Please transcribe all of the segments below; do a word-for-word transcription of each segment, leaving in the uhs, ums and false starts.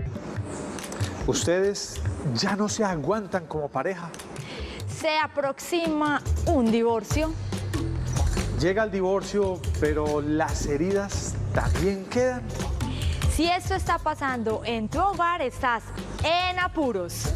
¿Ustedes ya no se aguantan como pareja? ¿Se aproxima un divorcio? Llega el divorcio, pero las heridas también quedan. Si esto está pasando en tu hogar, estás en apuros.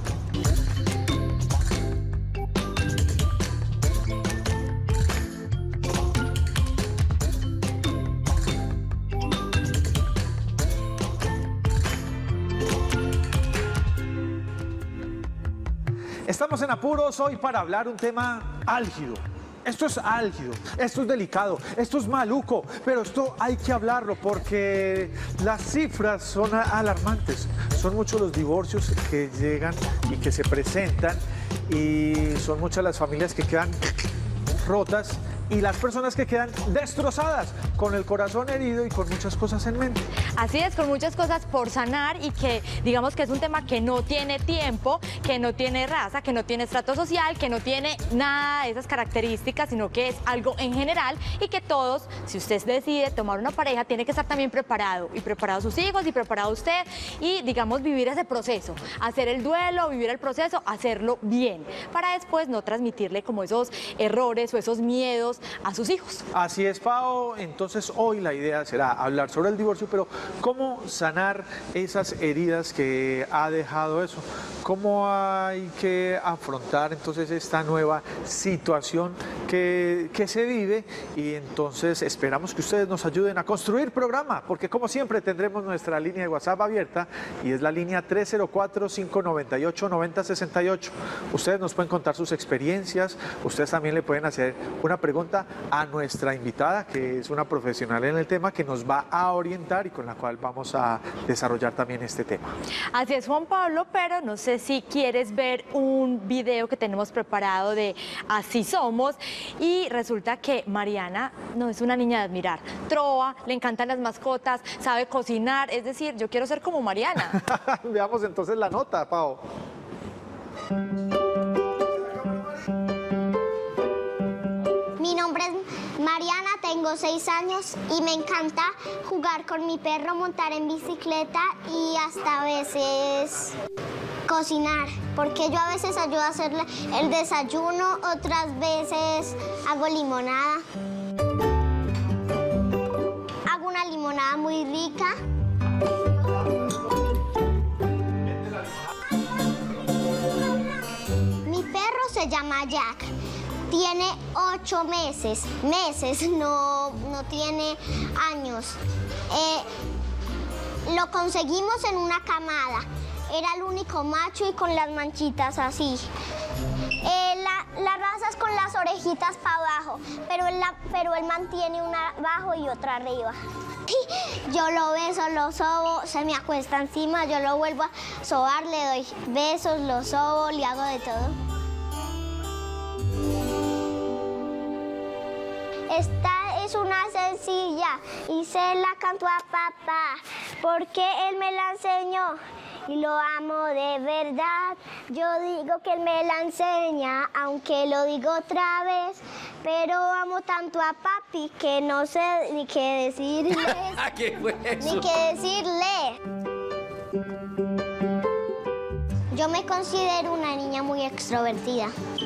Estamos en apuros hoy para hablar un tema álgido. Esto es álgido, esto es delicado, esto es maluco, pero esto hay que hablarlo porque las cifras son alarmantes. Son muchos los divorcios que llegan y que se presentan y son muchas las familias que quedan rotas y las personas que quedan destrozadas, con el corazón herido y con muchas cosas en mente. Así es, con muchas cosas por sanar y que digamos que es un tema que no tiene tiempo, que no tiene raza, que no tiene estrato social, que no tiene nada de esas características, sino que es algo en general y que todos, si usted decide tomar una pareja, tiene que estar también preparado y preparado sus hijos y preparado usted y digamos vivir ese proceso, hacer el duelo, vivir el proceso, hacerlo bien, para después no transmitirle como esos errores o esos miedos a sus hijos. Así es, Pao. Entonces hoy la idea será hablar sobre el divorcio, pero cómo sanar esas heridas que ha dejado eso, cómo hay que afrontar entonces esta nueva situación que, que se vive, y entonces esperamos que ustedes nos ayuden a construir programa, porque como siempre tendremos nuestra línea de WhatsApp abierta y es la línea tres cero cuatro, cinco nueve ocho, nueve cero seis ocho. Ustedes nos pueden contar sus experiencias, ustedes también le pueden hacer una pregunta a nuestra invitada, que es una profesional en el tema, que nos va a orientar y con la cual vamos a desarrollar también este tema. Así es, Juan Pablo, pero no sé si quieres ver un video que tenemos preparado de Así Somos, y resulta que Mariana no es una niña de admirar, trova, le encantan las mascotas, sabe cocinar, es decir, yo quiero ser como Mariana. Veamos entonces la nota, Pau. Mi nombre es Mariana, tengo seis años y me encanta jugar con mi perro, montar en bicicleta y hasta a veces cocinar, porque yo a veces ayudo a hacerle el desayuno, otras veces hago limonada. Hago una limonada muy rica. Mi perro se llama Jack. Tiene ocho meses, meses, no, no tiene años. Eh, lo conseguimos en una camada. Era el único macho y con las manchitas así. Eh, la, la raza es con las orejitas para abajo, pero él, la, pero él mantiene una abajo y otra arriba. Yo lo beso, lo sobo, se me acuesta encima, yo lo vuelvo a sobar, le doy besos, lo sobo, le hago de todo. Esta es una sencilla y se la canto a papá porque él me la enseñó y lo amo de verdad. Yo digo que él me la enseña, aunque lo digo otra vez, pero amo tanto a papi que no sé ni qué decirle. ¿Qué fue eso? Ni qué decirle. Yo me considero una niña muy extrovertida.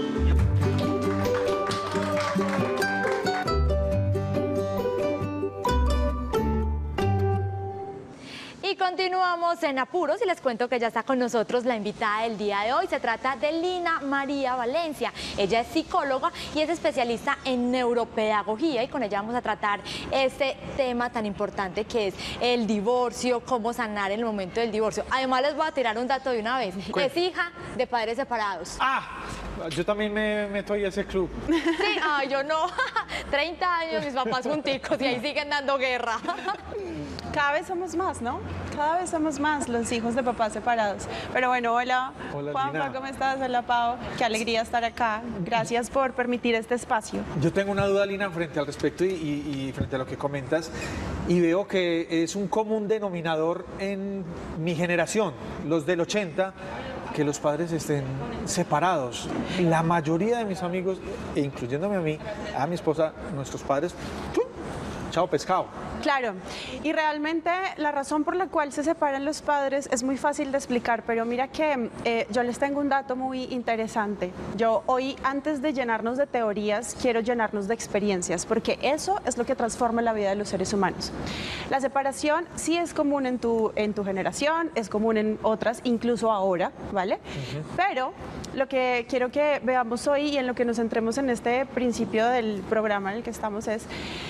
Y continuamos en apuros y les cuento que ya está con nosotros la invitada del día de hoy. Se trata de Lina María Valencia. Ella es psicóloga y es especialista en neuropedagogía y con ella vamos a tratar este tema tan importante que es el divorcio, cómo sanar en el momento del divorcio. Además les voy a tirar un dato de una vez. ¿Cuál? Es hija de padres separados. Ah, yo también me meto ahí a ese club. Sí, ay, yo no. treinta años mis papás junticos y ahí siguen dando guerra. Cada vez somos más, ¿no? Cada vez somos más los hijos de papás separados. Pero bueno, hola, Hola, Juanpa, Lina. ¿cómo estás? Hola, Pau. Qué alegría estar acá. Gracias por permitir este espacio. Yo tengo una duda, Lina, frente al respecto y, y- y frente a lo que comentas, y veo que es un común denominador en mi generación, los del ochenta, que los padres estén separados. La mayoría de mis amigos, e incluyéndome a mí, a mi esposa, nuestros padres, ¡tum! Chao pescado. Claro, y realmente la razón por la cual se separan los padres es muy fácil de explicar, pero mira que eh, yo les tengo un dato muy interesante. Yo hoy, antes de llenarnos de teorías, quiero llenarnos de experiencias, porque eso es lo que transforma la vida de los seres humanos. La separación sí es común en tu, en tu generación, es común en otras, incluso ahora, ¿vale? Uh-huh. Pero lo que quiero que veamos hoy y en lo que nos centremos en este principio del programa en el que estamos es,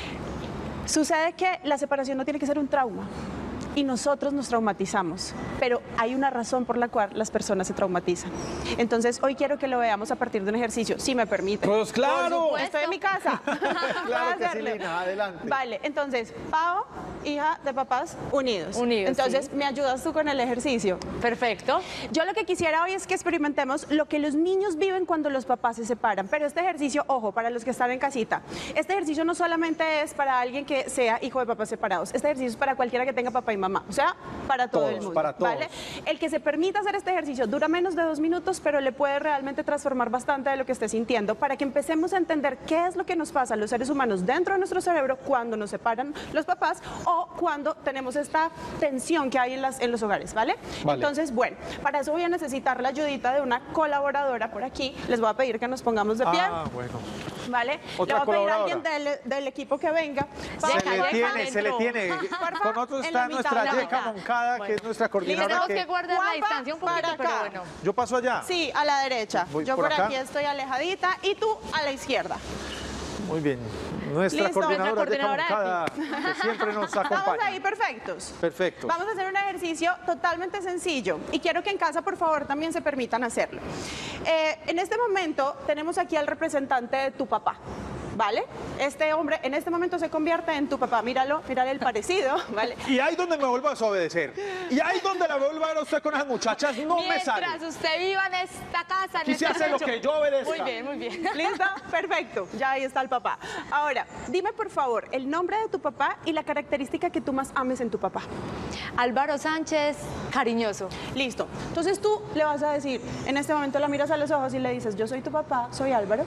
sucede que la separación no tiene que ser un trauma. Y nosotros nos traumatizamos, pero hay una razón por la cual las personas se traumatizan. Entonces, hoy quiero que lo veamos a partir de un ejercicio, si me permite. Pues claro. Estoy en mi casa. Claro que sí, Lina, adelante. Vale, entonces, Pau, hija de papás unidos. Unidos, Entonces, sí. ¿me ayudas tú con el ejercicio? Perfecto. Yo lo que quisiera hoy es que experimentemos lo que los niños viven cuando los papás se separan. Pero este ejercicio, ojo, para los que están en casita, este ejercicio no solamente es para alguien que sea hijo de papás separados. Este ejercicio es para cualquiera que tenga papá y mamá. O sea, para todo todos, el mundo. Para todos. ¿Vale? El que se permita hacer este ejercicio dura menos de dos minutos, pero le puede realmente transformar bastante de lo que esté sintiendo para que empecemos a entender qué es lo que nos pasa a los seres humanos dentro de nuestro cerebro cuando nos separan los papás o cuando tenemos esta tensión que hay en, las, en los hogares, ¿vale? Vale. Entonces, bueno, para eso voy a necesitar la ayudita de una colaboradora por aquí. Les voy a pedir que nos pongamos de pie. Ah, bueno. ¿Vale? Otra le voy a pedir a alguien colaboradora. del, del equipo que venga. Se Deja, le deja tiene, adentro. se le tiene. Porfa, Con nosotros en la está mitad, nuestra la Yeca mitad. Moncada, Bueno. que es nuestra coordinadora. Tenemos Que... que guardar Juanpa, la distancia un poquito, para pero acá. bueno. Yo paso allá. Sí, a la derecha. Voy Yo por por, acá. aquí estoy alejadita y tú a la izquierda. Muy bien. Nuestra Listo, coordinadora, nuestra Yeca coordinadora Moncada, que siempre nos acompaña. Estamos ahí perfectos. Perfecto. Vamos a hacer un ejercicio totalmente sencillo y quiero que en casa, por favor, también se permitan hacerlo. Eh, en este momento tenemos aquí al representante de tu papá. ¿Vale? Este hombre en este momento se convierte en tu papá. Míralo, mírale el parecido, ¿vale? Y ahí donde me vuelva a desobedecer. Y ahí donde la vuelva a ver a usted con esas muchachas, no me sale. Mientras usted viva en esta casa, en Aquí se este hace lo techo. que yo obedezca. Muy bien, muy bien. ¿Listo? Perfecto. Ya ahí está el papá. Ahora, dime por favor el nombre de tu papá y la característica que tú más ames en tu papá. Álvaro Sánchez, cariñoso. Listo. Entonces tú le vas a decir, en este momento la miras a los ojos y le dices, yo soy tu papá, soy Álvaro.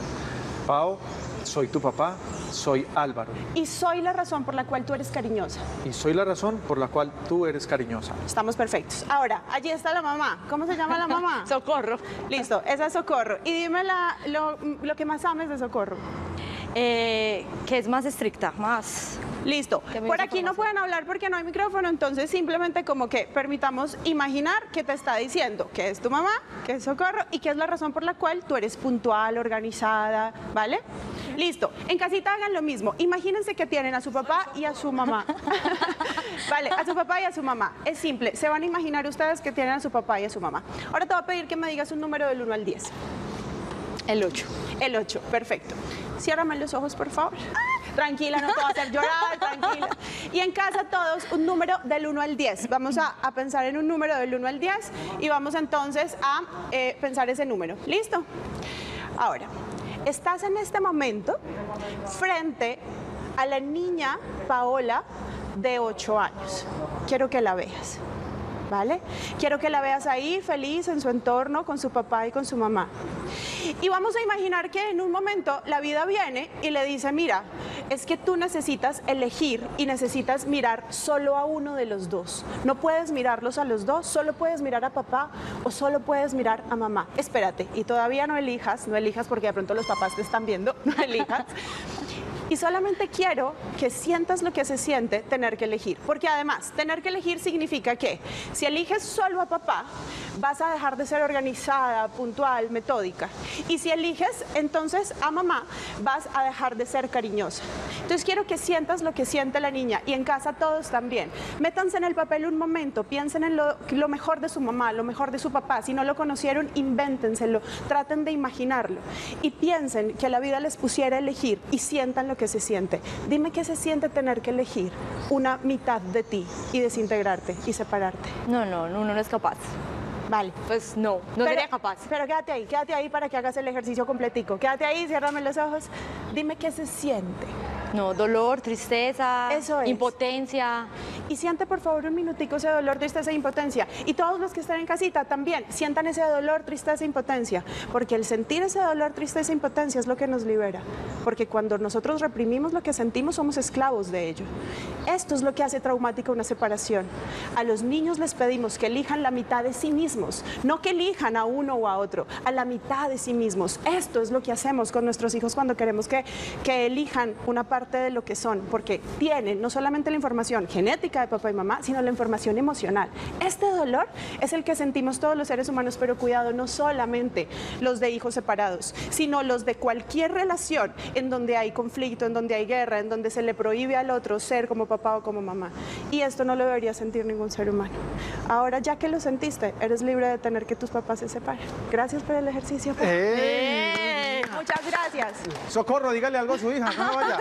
Pau, soy tu papá, soy Álvaro. Y soy la razón por la cual tú eres cariñosa. Y soy la razón por la cual tú eres cariñosa. Estamos perfectos. Ahora, allí está la mamá. ¿Cómo se llama la mamá? Socorro. Listo, esa es Socorro. Y dime la- lo, lo que más ames de Socorro. Eh, que es más estricta, más... Listo. Que me Por hizo aquí no formación. pueden hablar porque no hay micrófono, entonces simplemente como que permitamos imaginar que te está diciendo que es tu mamá, que es Socorro y que es la razón por la cual tú eres puntual, organizada, ¿vale? Listo. En casita hagan lo mismo. Imagínense que tienen a su papá y a su mamá. Vale, a su papá y a su mamá. Es simple. Se van a imaginar ustedes que tienen a su papá y a su mamá. Ahora te voy a pedir que me digas un número del uno al diez. El ocho. El ocho, perfecto. Ciérrame los ojos, por favor. Tranquila, no te voy a hacer llorar, tranquila. Y en casa todos un número del uno al diez. Vamos a, a pensar en un número del uno al diez y vamos entonces a eh, pensar ese número. ¿Listo? Ahora, estás en este momento frente a la niña Paola de ocho años. Quiero que la veas. ¿Vale? Quiero que la veas ahí feliz en su entorno con su papá y con su mamá. Y vamos a imaginar que en un momento la vida viene y le dice, mira, es que tú necesitas elegir y necesitas mirar solo a uno de los dos. No puedes mirarlos a los dos, solo puedes mirar a papá o solo puedes mirar a mamá. Espérate, y todavía no elijas, no elijas porque de pronto los papás te están viendo, no elijas. Y solamente quiero que sientas lo que se siente tener que elegir. Porque además, tener que elegir significa que si eliges solo a papá, vas a dejar de ser organizada, puntual, metódica. Y si eliges entonces a mamá, vas a dejar de ser cariñosa. Entonces quiero que sientas lo que siente la niña y en casa todos también. Métanse en el papel un momento, piensen en lo, lo mejor de su mamá, lo mejor de su papá. Si no lo conocieron, invéntenselo, traten de imaginarlo. Y piensen que la vida les pusiera a elegir y sientan lo que se siente. Dime qué se siente tener que elegir una mitad de ti y desintegrarte y separarte. No, no, uno no es capaz. Vale. Pues no, no Pero- sería capaz. Pero quédate ahí, quédate ahí para que hagas el ejercicio completico. Quédate ahí, ciérrame los ojos. Dime qué se siente. No, dolor, tristeza, Eso es. impotencia. Y siente por favor un minutico ese dolor, tristeza e impotencia. Y todos los que están en casita también sientan ese dolor, tristeza e impotencia. Porque el sentir ese dolor, tristeza e impotencia es lo que nos libera. Porque cuando nosotros reprimimos lo que sentimos, somos esclavos de ello. Esto es lo que hace traumática una separación. A los niños les pedimos que elijan la mitad de sí mismos, no que elijan a uno o a otro, a la mitad de sí mismos. Esto es lo que hacemos con nuestros hijos cuando queremos que, que elijan una parte de lo que son, porque tienen no solamente la información genética de papá y mamá, sino la información emocional. Este dolor es el que sentimos todos los seres humanos, pero cuidado, no solamente los de hijos separados, sino los de cualquier relación en donde hay conflicto, en donde hay guerra, en donde se le prohíbe al otro ser como papá o como mamá. Y esto no lo debería sentir ningún ser humano. Ahora, ya que lo sentiste, eres libre de tener que tus papás se separen. Gracias por el ejercicio. ¡Eh! Muchas gracias. Socorro, dígale algo a su hija, no vaya.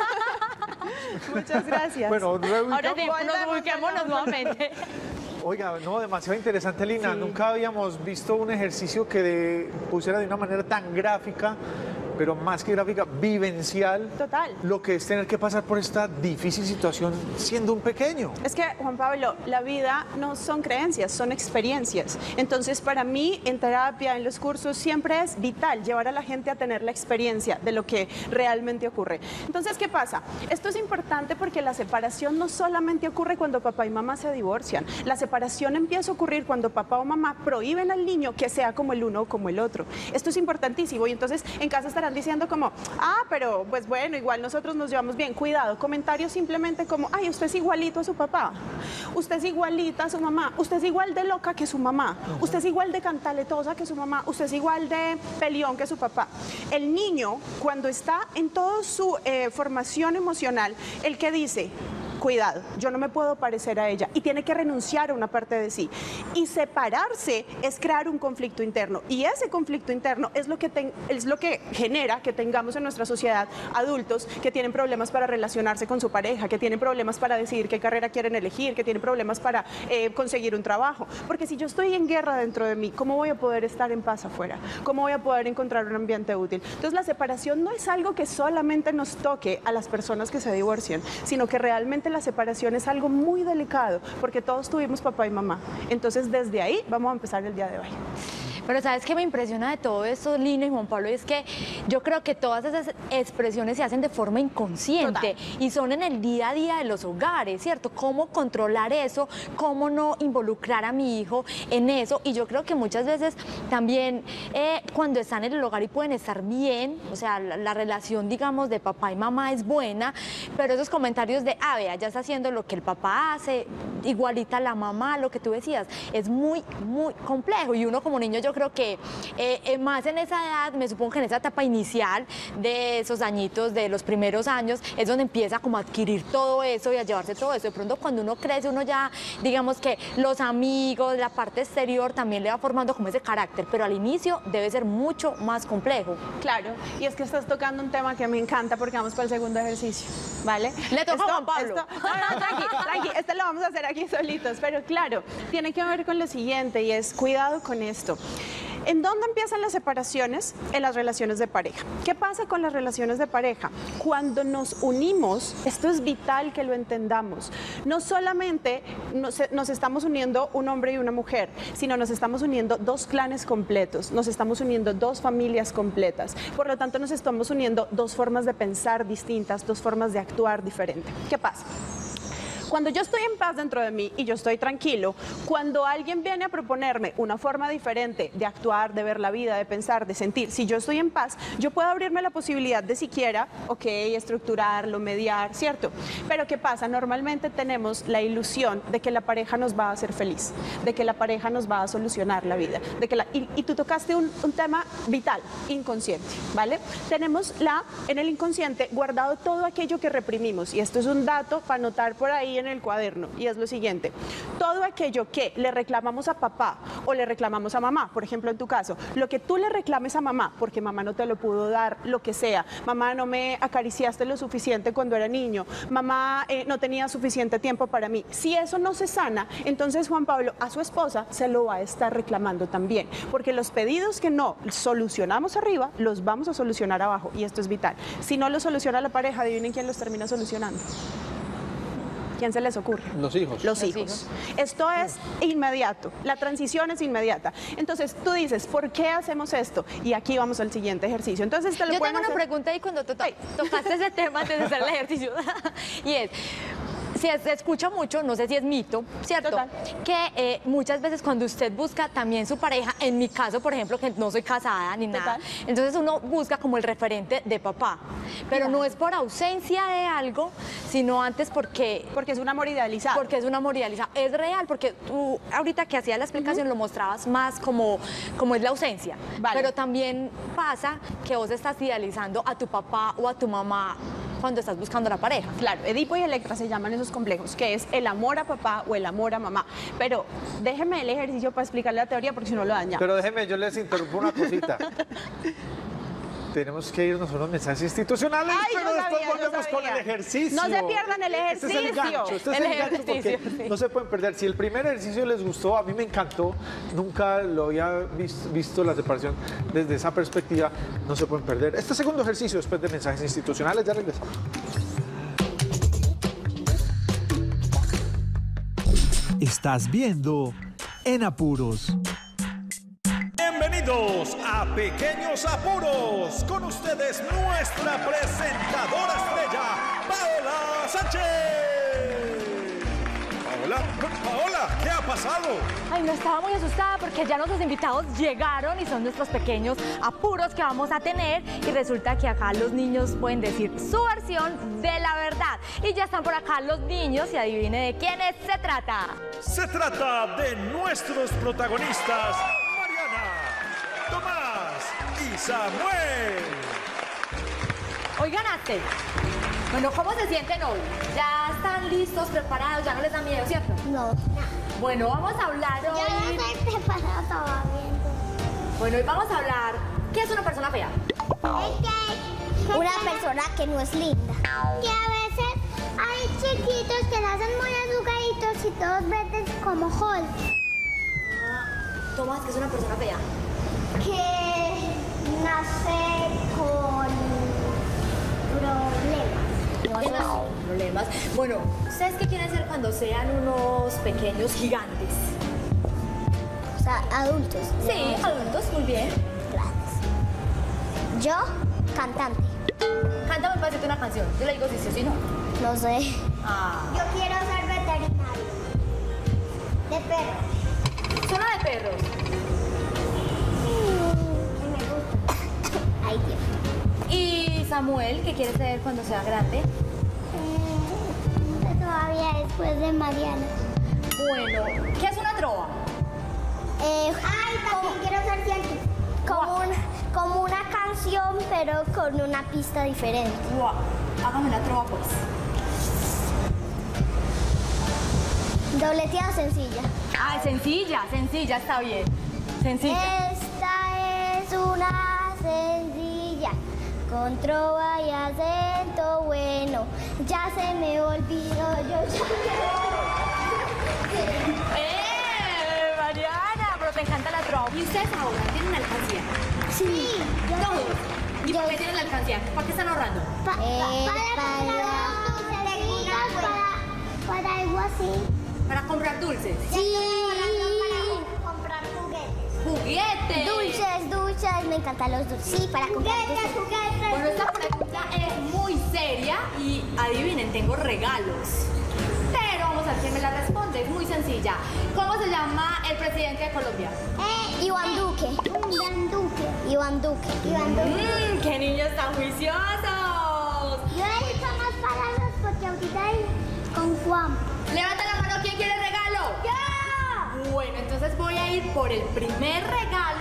Muchas gracias. Bueno, Ahora sí, nos Volvemos, ubiquémonos nuevamente. oiga, no, demasiado interesante, Lina. Sí. Nunca habíamos visto un ejercicio que de- pusiera de una manera tan gráfica, pero más que gráfica, vivencial. Total. Lo que es tener que pasar por esta difícil situación siendo un pequeño. Es que, Juan Pablo, la vida no son creencias, son experiencias. Entonces, para mí, en terapia, en los cursos, siempre es vital llevar a la gente a tener la experiencia de lo que realmente ocurre. Entonces, ¿qué pasa? Esto es importante porque la separación no solamente ocurre cuando papá y mamá se divorcian. La separación empieza a ocurrir cuando papá o mamá prohíben al niño que sea como el uno o como el otro. Esto es importantísimo y entonces en casa estarán diciendo como, ah, pero pues bueno, igual nosotros nos llevamos bien. Cuidado, comentarios simplemente como, ay, usted es igualito a su papá, usted es igualita a su mamá, usted es igual de loca que su mamá, usted es igual de cantaletosa que su mamá, usted es igual de peleón que su papá. El niño, cuando está en toda su eh, formación emocional, el que dice, cuidado, yo no me puedo parecer a ella y tiene que renunciar a una parte de sí. Y separarse es crear un conflicto interno y ese conflicto interno es lo que, ten, es lo que genera que tengamos en nuestra sociedad adultos que tienen problemas para relacionarse con su pareja, que tienen problemas para decidir qué carrera quieren elegir, que tienen problemas para eh, conseguir un trabajo. Porque si yo estoy en guerra dentro de mí, ¿cómo voy a poder estar en paz afuera? ¿Cómo voy a poder encontrar un ambiente útil? Entonces la separación no es algo que solamente nos toque a las personas que se divorcian, sino que realmente la separación es algo muy delicado, porque todos tuvimos papá y mamá. Entonces, desde ahí vamos a empezar el día de hoy. Pero ¿sabes qué me impresiona de todo esto, Lina y Juan Pablo? Es que yo creo que todas esas expresiones se hacen de forma inconsciente. Total. Y son en el día a día de los hogares, ¿cierto? ¿Cómo controlar eso? ¿Cómo no involucrar a mi hijo en eso? Y yo creo que muchas veces también eh, cuando están en el hogar y pueden estar bien, o sea, la, la relación, digamos, de papá y mamá es buena, pero esos comentarios de, ah, vea, ya está haciendo lo que el papá hace, igualita la mamá, lo que tú decías, es muy, muy complejo. Y uno como niño, yo creo que eh, eh, más en esa edad, me supongo que en esa etapa inicial de esos añitos, de los primeros años, es donde empieza como a adquirir todo eso y a llevarse todo eso. De pronto cuando uno crece, uno ya, digamos que los amigos, la parte exterior también le va formando como ese carácter, pero al inicio debe ser mucho más complejo. Claro, y es que estás tocando un tema que me encanta porque vamos para el segundo ejercicio, ¿vale? Le toca a Juan Pablo. esto- no, no, tranqui, tranqui, este lo vamos a hacer aquí solitos, pero claro, tiene que ver con lo siguiente y es cuidado con esto. ¿En dónde empiezan las separaciones? En las relaciones de pareja. ¿Qué pasa con las relaciones de pareja? Cuando nos unimos, esto es vital que lo entendamos. No solamente nos, nos estamos uniendo un hombre y una mujer, sino nos estamos uniendo dos clanes completos, nos estamos uniendo dos familias completas. Por lo tanto, nos estamos uniendo dos formas de pensar distintas, dos formas de actuar diferente. ¿Qué pasa? Cuando yo estoy en paz dentro de mí y yo estoy tranquilo, cuando alguien viene a proponerme una forma diferente de actuar, de ver la vida, de pensar, de sentir, si yo estoy en paz, yo puedo abrirme la posibilidad de siquiera, ok, estructurarlo, mediar, ¿cierto? Pero ¿qué pasa? Normalmente tenemos la ilusión de que la pareja nos va a hacer feliz, de que la pareja nos va a solucionar la vida, de que la, y, y tú tocaste un, un tema vital, inconsciente, ¿vale? Tenemos la, en el inconsciente guardado todo aquello que reprimimos, y esto es un dato para anotar por ahí ahí en el cuaderno, y es lo siguiente: todo aquello que le reclamamos a papá o le reclamamos a mamá, por ejemplo en tu caso, lo que tú le reclames a mamá, porque mamá no te lo pudo dar, lo que sea, mamá no me acariciaste lo suficiente cuando era niño, mamá eh, no tenía suficiente tiempo para mí, si eso no se sana, entonces Juan Pablo a su esposa se lo va a estar reclamando también, porque los pedidos que no solucionamos arriba, los vamos a solucionar abajo, y esto es vital. Si no lo soluciona la pareja, adivinen quién los termina solucionando. ¿Quién se les ocurre? Los hijos. Los, Los hijos. hijos. Esto es inmediato, la transición es inmediata. Entonces tú dices, ¿por qué hacemos esto? Y aquí vamos al siguiente ejercicio. Entonces te lo Yo pueden tengo una hacer- pregunta ahí cuando to- to- Ay. tocaste ese tema antes de hacer el ejercicio. Y es, si se escucha mucho, no sé si es mito, ¿cierto? Total. Que eh, muchas veces cuando usted busca también su pareja, en mi caso, por ejemplo, que no soy casada ni nada, Total. entonces uno busca como el referente de papá. Pero no es por ausencia de algo, sino antes porque... Porque es un amor idealizado. Porque es una amor idealizado. Es real, porque tú ahorita que hacías la explicación lo mostrabas más como, como es la ausencia. Vale. Pero también pasa que vos estás idealizando a tu papá o a tu mamá cuando estás buscando la pareja. Claro, Edipo y Electra se llaman esos complejos, que es el amor a papá o el amor a mamá. Pero déjeme el ejercicio para explicarle la teoría, porque si no lo daña. Pero déjenme, yo les interrumpo una cosita. Tenemos que irnos a unos mensajes institucionales, Ay, pero yo después sabía, yo volvemos con sabía. el ejercicio. No se pierdan el Este es el ejercicio. gancho, este es El el gancho porque ejercicio, sí. no se pueden perder. Si el primer ejercicio les gustó, a mí me encantó, nunca lo había vis- visto la separación desde esa perspectiva, no se pueden perder. Este segundo ejercicio después de mensajes institucionales, ya regresamos. Estás viendo En Apuros. Bienvenidos a Pequeños Apuros. Con ustedes nuestra presentadora estrella, Paola Sánchez. Paola, Paola, ¿qué ha pasado? Ay, no, estaba muy asustada porque ya nuestros invitados llegaron y son nuestros pequeños apuros que vamos a tener, y resulta que acá los niños pueden decir su versión de la verdad. Y ya están por acá los niños y adivine de quiénes se trata. Se trata de nuestros protagonistas, Mariana, Tomás y Samuel. Hoy ganaste. Bueno, ¿cómo se sienten hoy? ¿Ya están listos, preparados? ¿Ya no les da miedo, cierto? No. Bueno, vamos a hablar Yo hoy... no estoy preparada todavía. Bueno, hoy vamos a hablar... ¿Qué es una persona fea? Es que una persona que no es linda. Que a veces hay chiquitos que nacen muy azuladitos y todos verdes como Hulk. Tomás, ¿qué es una persona fea? Que nace con problemas. ¿Qué más? Problemas. Bueno, ¿ustedes qué quieren ser cuando sean unos pequeños gigantes? O sea, adultos. Sí, adultos, muy bien. Yo, cantante. Cántame un pedacito de una canción. Yo le digo si sí o si no. No sé. Ah. Yo quiero ser veterinario. De perros. Zona de perros. Y me gusta. Ay, Dios. ¿Y Samuel, qué quiere ser cuando sea grande? Eh, todavía después de Mariana. Bueno, ¿qué es una trova? Eh, Ay, también quiero ser científico. Como, un- como una canción, pero con una pista diferente. Guau, hágame una trova, pues. Dobleteada sencilla. Ah, sencilla, sencilla, está bien. Sencilla. Esta es una sencilla, con trova y acento bueno. Ya se me olvidó, yo ya ¡Eh, Mariana! Pero te encanta la trova. ¿Y ustedes ahora tienen una alcancía? Sí, yo Todos. ¿Y Yo- por qué tienen la alcancía? ¿Para qué están ahorrando? Pa- eh, para, para, para algo así. Para comprar dulces. Sí. Para comprar juguetes. ¡Juguetes! Dulces, dulces, me encantan los dulces. Sí, para comprar juguetes, juguetes. Bueno, esta pregunta es muy seria y adivinen, tengo regalos. Pero vamos a ver quién me la responde, es muy sencilla. ¿Cómo se llama el presidente de Colombia? Eh, Iván Duque. Iván Duque. Iván Duque. Iván Duque. Mmm, ¡qué niños tan juiciosos! Yo he dicho más palabras porque ahorita hay con Juan. Levanta la mano, ¿quién quiere regalo? ¡Yo! Bueno, entonces voy a ir por el primer regalo.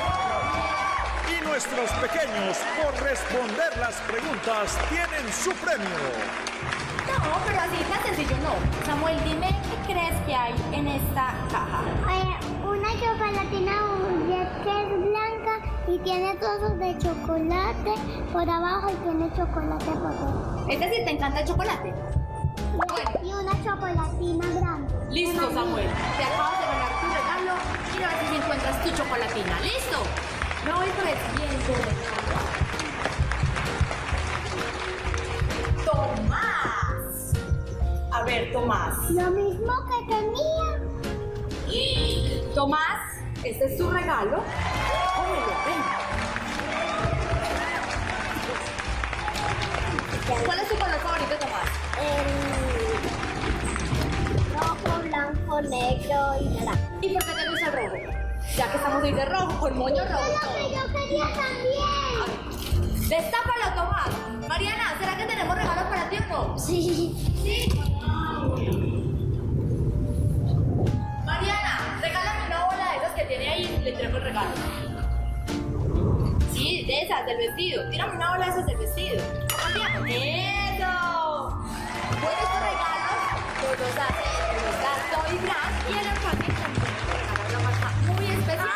Y nuestros pequeños, por responder las preguntas, tienen su premio. No, pero así tan sencillo no. Samuel, dime qué crees que hay en esta caja. Eh, una chocolatina que es blanca y tiene trozos de chocolate por abajo y tiene chocolate por dentro. Es decir, ¿te encanta el chocolate? Bueno. Y una chocolatina grande. Listo, Samuel. Te acabas de ganar tu regalo. Mira a ver si encuentras tu chocolatina. ¿Listo? No, esto es bien tu regalo. ¡Tomás! A ver, Tomás. Lo mismo que tenía. Tomás, este es tu regalo. Cómelo, ven. ¿Cuál es tu color favorito, Tomás? El rojo, blanco, negro y naranja. ¿Y por qué te gusta el rojo? Ya que estamos hoy de rojo, con moño rojo. Es lo que yo quería también. Destápalo, Tomás. Mariana, ¿será que tenemos regalos para ti o no? Sí. Sí. Mariana, regálame una bola de esas que tiene ahí y le entrego el regalo. Sí, de esas, del vestido. Tírame una bola de esas del vestido. Cambiamos. ¡Eso! Bueno, estos regalos los dos hacen, los da Toy Brand y el empaque también nos regala una marca muy especial.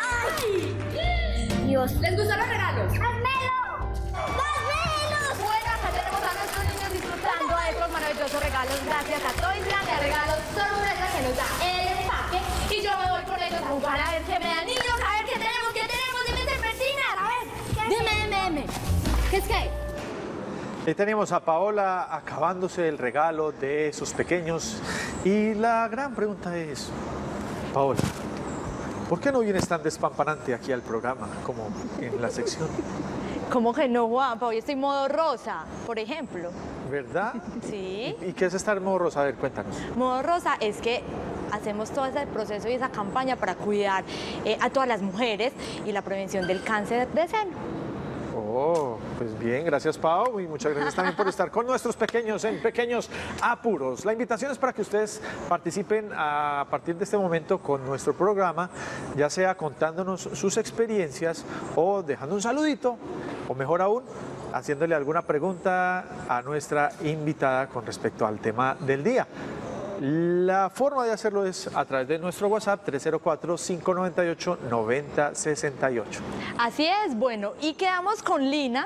¡Ay! Dios. ¿Les gustan los regalos? ¡Hazmelo! ¡Hazmelo! Bueno, acá tenemos a nuestros niños disfrutando de estos maravillosos regalos gracias a Toy Brand de regalos sorpresa que nos da el empaque. Y yo me voy con ellos a jugar a ver qué me dan. Niños, a ver qué tenemos, qué tenemos. Dime serpentinas. A ver, dime, dime, dime. ¿Qué es qué? Ahí tenemos a Paola acabándose el regalo de sus pequeños. Y la gran pregunta es, Paola, ¿por qué no vienes tan despampanante aquí al programa como en la sección? ¿Cómo que no, Juanpa? Hoy estoy modo rosa, por ejemplo. ¿Verdad? Sí. ¿Y qué es estar modo rosa? A ver, cuéntanos. Modo rosa es que hacemos todo ese proceso y esa campaña para cuidar eh, a todas las mujeres y la prevención del cáncer de seno. Oh, pues bien, gracias Pau y muchas gracias también por estar con nuestros pequeños en Pequeños Apuros. La invitación es para que ustedes participen a partir de este momento con nuestro programa, ya sea contándonos sus experiencias o dejando un saludito, o mejor aún, haciéndole alguna pregunta a nuestra invitada con respecto al tema del día. La forma de hacerlo es a través de nuestro WhatsApp tres cero cuatro, cinco nueve ocho, nueve cero seis ocho. Así es, bueno, y quedamos con Lina,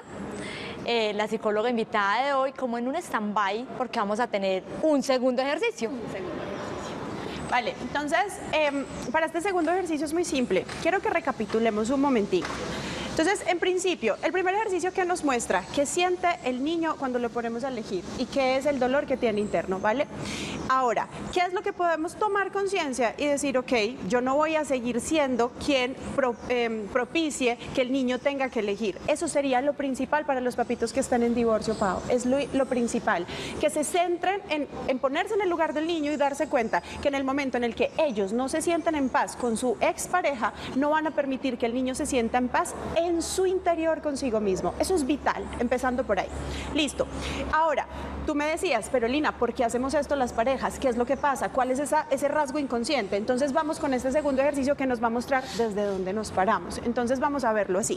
eh, la psicóloga invitada de hoy, como en un stand-by, porque vamos a tener un segundo ejercicio. Un segundo ejercicio. Vale, entonces, eh, para este segundo ejercicio es muy simple. Quiero que recapitulemos un momentico. Entonces, en principio, el primer ejercicio que nos muestra qué siente el niño cuando lo ponemos a elegir y qué es el dolor que tiene interno, ¿vale? Ahora, ¿qué es lo que podemos tomar conciencia y decir, ok, yo no voy a seguir siendo quien pro, eh, propicie que el niño tenga que elegir? Eso sería lo principal para los papitos que están en divorcio, Pau. Es lo, lo principal, que se centren en, en ponerse en el lugar del niño y darse cuenta que en el momento en el que ellos no se sienten en paz con su expareja, no van a permitir que el niño se sienta en paz en su interior consigo mismo. Eso es vital, empezando por ahí. Listo. Ahora, tú me decías, pero Lina, ¿por qué hacemos esto las parejas? ¿Qué es lo que pasa? ¿Cuál es esa, ese rasgo inconsciente? Entonces vamos con este segundo ejercicio que nos va a mostrar desde dónde nos paramos. Entonces vamos a verlo así.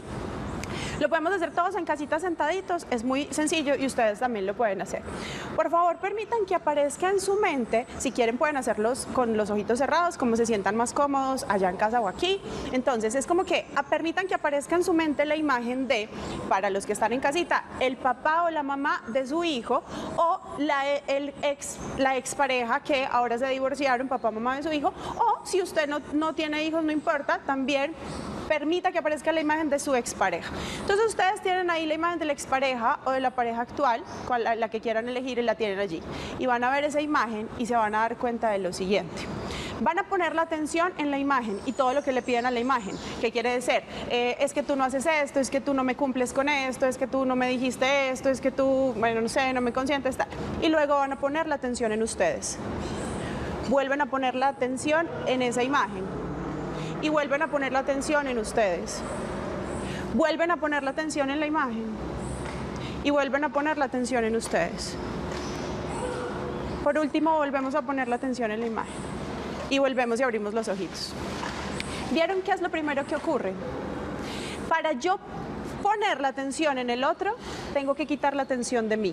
Lo podemos hacer todos en casita sentaditos, es muy sencillo y ustedes también lo pueden hacer. Por favor, permitan que aparezca en su mente, si quieren pueden hacerlos con los ojitos cerrados, como se sientan más cómodos allá en casa o aquí. Entonces es como que a, permitan que aparezca en su mente la imagen de, para los que están en casita, el papá o la mamá de su hijo o la, el ex, la expareja que ahora se divorciaron, papá o mamá de su hijo, o si usted no, no tiene hijos, no importa, también permita que aparezca la imagen de su expareja. Entonces ustedes tienen ahí la imagen de la expareja o de la pareja actual, cual, la, la que quieran elegir y la tienen allí. Y van a ver esa imagen y se van a dar cuenta de lo siguiente. Van a poner la atención en la imagen y todo lo que le piden a la imagen. ¿Qué quiere decir? Eh, es que tú no haces esto, es que tú no me cumples con esto, es que tú no me dijiste esto, es que tú, bueno, no sé, no me consientes, tal. Y luego van a poner la atención en ustedes. Vuelven a poner la atención en esa imagen. Y vuelven a poner la atención en ustedes. Vuelven a poner la atención en la imagen. Y vuelven a poner la atención en ustedes. Por último, volvemos a poner la atención en la imagen. Y volvemos y abrimos los ojitos. ¿Vieron qué es lo primero que ocurre? Para yo poner la atención en el otro, tengo que quitar la atención de mí.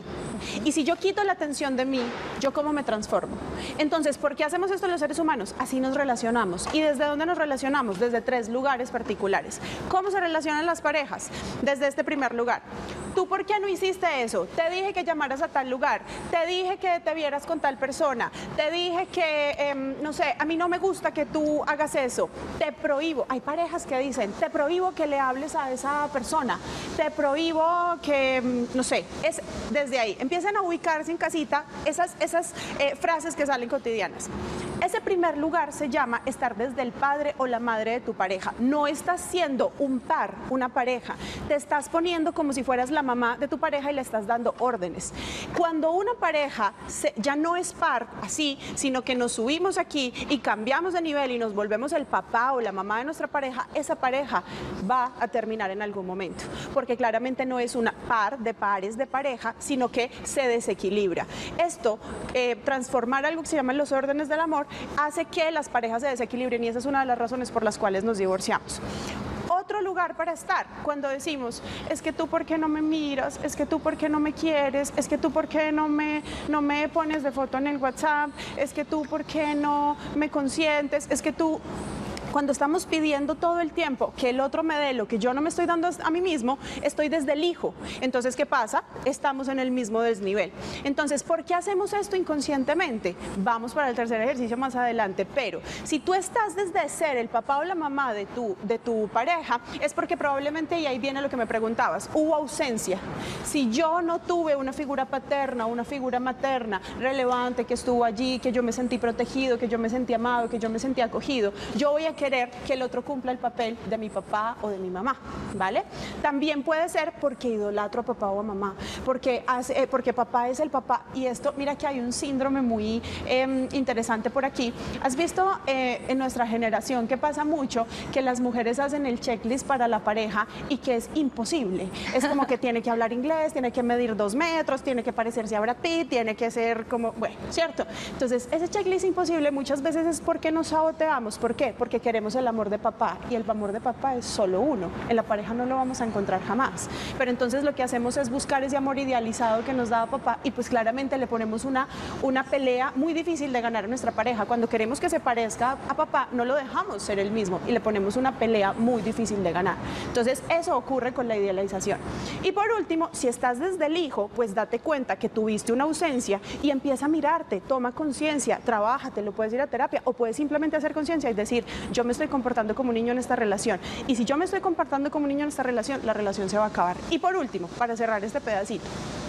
Y si yo quito la atención de mí, ¿yo cómo me transformo? Entonces, ¿por qué hacemos esto los seres humanos? Así nos relacionamos. ¿Y desde dónde nos relacionamos? Desde tres lugares particulares. ¿Cómo se relacionan las parejas? Desde este primer lugar. ¿Tú por qué no hiciste eso? Te dije que llamaras a tal lugar, te dije que te vieras con tal persona, te dije que, eh, no sé, a mí no me gusta que tú hagas eso, te prohíbo. Hay parejas que dicen, te prohíbo que le hables a esa persona, te prohíbo que, no sé, es desde ahí. Empiezan a ubicarse en casita esas, esas eh, frases que salen cotidianas. Ese primer lugar se llama estar desde el padre o la madre de tu pareja. No estás siendo un par, una pareja. Te estás poniendo como si fueras la mamá de tu pareja y le estás dando órdenes. Cuando una pareja se, ya no es par así, sino que nos subimos aquí y cambiamos de nivel y nos volvemos el papá o la mamá de nuestra pareja, esa pareja va a terminar en algún momento. Porque claramente no es una par de pares de pareja, sino que se desequilibra. Esto, eh, transformar algo que se llaman los órdenes del amor, hace que las parejas se desequilibren y esa es una de las razones por las cuales nos divorciamos. Otro lugar para estar, cuando decimos, es que tú por qué no me miras, es que tú por qué no me quieres, es que tú por qué no me, no me pones de foto en el WhatsApp, es que tú por qué no me consientes, es que tú... Cuando estamos pidiendo todo el tiempo que el otro me dé lo que yo no me estoy dando a mí mismo, estoy desde el hijo. Entonces, ¿qué pasa? Estamos en el mismo desnivel. Entonces, ¿por qué hacemos esto inconscientemente? Vamos para el tercer ejercicio más adelante, pero si tú estás desde ser el papá o la mamá de tu, de tu pareja, es porque probablemente, y ahí viene lo que me preguntabas, hubo ausencia. Si yo no tuve una figura paterna, una figura materna relevante que estuvo allí, que yo me sentí protegido, que yo me sentí amado, que yo me sentí acogido, yo voy a querer que el otro cumpla el papel de mi papá o de mi mamá, ¿vale? También puede ser porque idolatro a papá o a mamá, porque, hace, eh, porque papá es el papá. Y esto, mira que hay un síndrome muy eh, interesante por aquí. ¿Has visto eh, en nuestra generación que pasa mucho que las mujeres hacen el checklist para la pareja y que es imposible? Es como que tiene que hablar inglés, tiene que medir dos metros, tiene que parecerse a Brad Pitt, tiene que ser como, bueno, ¿cierto? Entonces, ese checklist imposible muchas veces es porque nos saboteamos. ¿Por qué? Porque queremos el amor de papá y el amor de papá es solo uno. En la pareja no lo vamos a encontrar jamás. Pero entonces lo que hacemos es buscar ese amor idealizado que nos daba papá y pues claramente le ponemos una, una pelea muy difícil de ganar a nuestra pareja. Cuando queremos que se parezca a papá, no lo dejamos ser el mismo y le ponemos una pelea muy difícil de ganar. Entonces eso ocurre con la idealización. Y por último, si estás desde el hijo, pues date cuenta que tuviste una ausencia y empieza a mirarte, toma conciencia, trabájate, lo puedes ir a terapia o puedes simplemente hacer conciencia y decir, yo me estoy comportando como un niño en esta relación. Y si yo me estoy comportando como un niño en esta relación, la relación se va a acabar. Y por último, para cerrar este pedacito,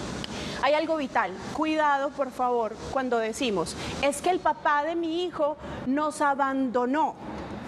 hay algo vital. Cuidado, por favor, cuando decimos, es que el papá de mi hijo nos abandonó.